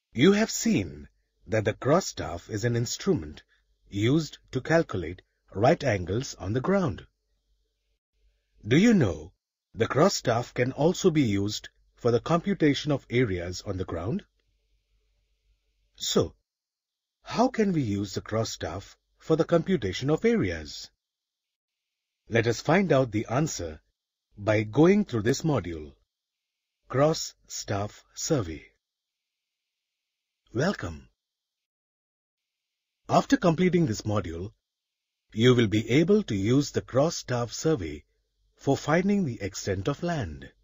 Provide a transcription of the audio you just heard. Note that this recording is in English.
You have seen that the cross staff is an instrument used to calculate right angles on the ground. Do you know the cross staff can also be used for the computation of areas on the ground? So, how can we use the cross staff for the computation of areas? Let us find out the answer by going through this module, Cross Staff Survey. Welcome. After completing this module, you will be able to use the cross staff survey for finding the extent of land.